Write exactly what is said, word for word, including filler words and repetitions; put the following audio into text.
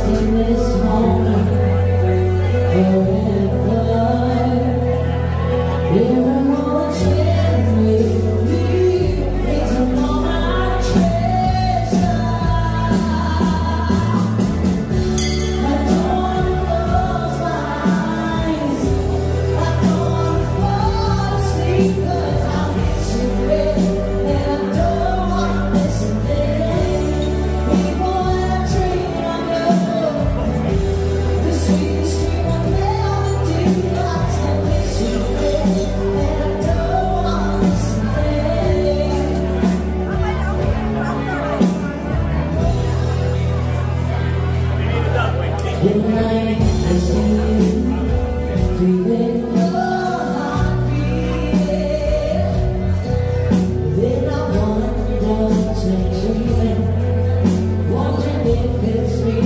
in this moment forever. Every moment spent with you is a moment I treasure. I don't wanna close my eyes, I don't wanna fall asleep, 'cause I miss you, baby, and I don't wanna miss a thing. Even when I dream of you, the sweetest dream I'll ever do, I still miss you, baby, and I don't wanna miss a thing. At night I see you feeling your heartbeat. Then I wander to dreaming, wondering if it's real.